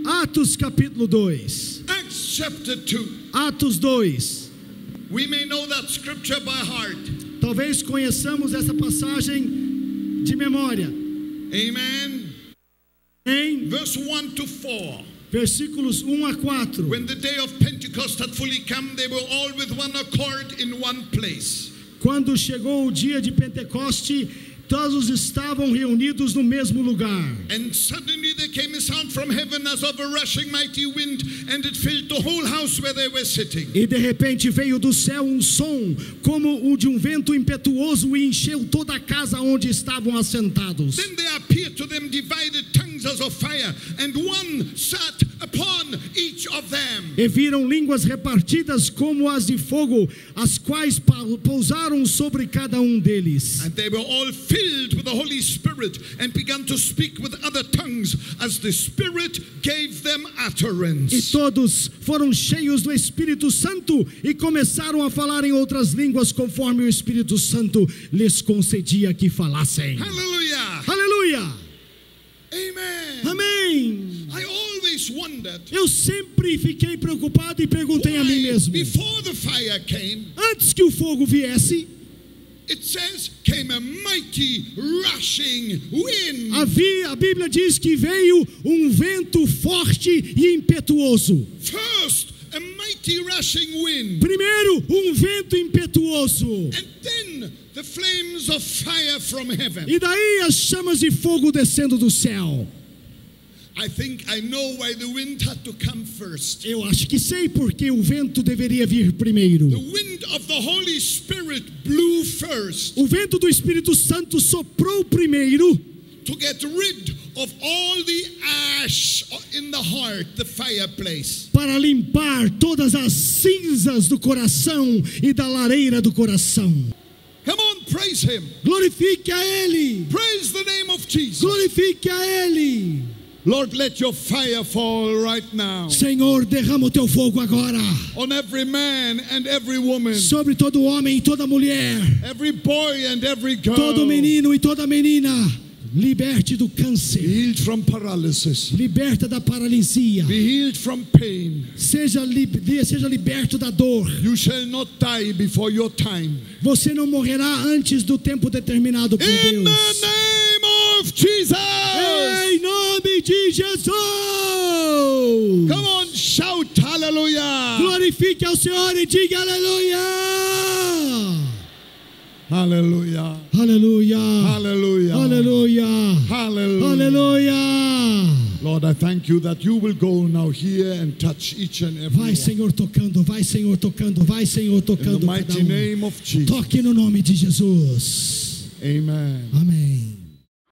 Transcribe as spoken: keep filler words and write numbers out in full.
Atos capítulo dois. Acts chapter two. Atos dois. We may know that scripture by heart. Talvez conheçamos essa passagem de memória. Amen. Em Verse one to four. versículos um a quatro. When the day of Pentecost had fully come, they were all with one accord in one place. Quando chegou o dia de Pentecoste, todos estavam reunidos no mesmo lugar. And suddenly there came a sound from heaven as of a rushing mighty wind, and it filled the whole house where they were sitting. E de repente veio do céu um som como o de um vento impetuoso e encheu toda a casa onde estavam assentados. Then there appeared to them divided tongues as of fire, and one sat upon each of them. E viram línguas repartidas como as de fogo, as quais pousaram sobre cada um deles. And they were all filled with the Holy Spirit and began to speak with other tongues as the Spirit gave them utterance. E todos foram cheios do Espírito Santo e começaram a falar em outras línguas conforme o Espírito Santo lhes concedia que falassem. Hallelujah. Aleluia! Amen. Amém! I always wondered Eu sempre fiquei preocupado e perguntei a mim why mesmo. before the fire came, Antes que o fogo viesse, it says came a mighty rushing wind. havia, a Bíblia diz que veio um vento forte e impetuoso. First, a mighty rushing wind. Primeiro, um vento impetuoso. And then the flames of fire from heaven. E daí as chamas de fogo descendo do céu. I think I know why the wind had to come first. Eu acho que sei porque o vento deveria vir primeiro. The wind of the Holy Spirit blew first O vento do Espírito Santo soprou primeiro to get rid of all the ash in the heart, the fireplace. para limpar todas as cinzas do coração e da lareira do coração. Come on, praise Him. Glorifique a Ele! Praise the name of Jesus. Glorifique a Ele! Lord, let your fire fall right now Senhor, derrama o teu fogo agora on every man and every woman, sobre todo homem e toda mulher, every boy and every girl. todo menino e toda menina. Liberte do Be câncer, healed from paralysis. liberta da paralisia, Be healed from pain. seja, li, seja liberto da dor. You shall not die before your time. Você não morrerá antes do tempo determinado por In Deus. the name of Jesus. Em nome de Jesus! Come on, shout hallelujah. Glorifique ao Senhor e diga aleluia! Hallelujah. Aleluia! Hallelujah. Aleluia! Hallelujah. Aleluia! Lord, I thank you that you will go now here and touch each and every Vai, one. Senhor, tocando, vai, Senhor, tocando, vai, Senhor, In tocando the cada mighty um. name of Jesus. Toque no nome de Jesus. Amen. Amém.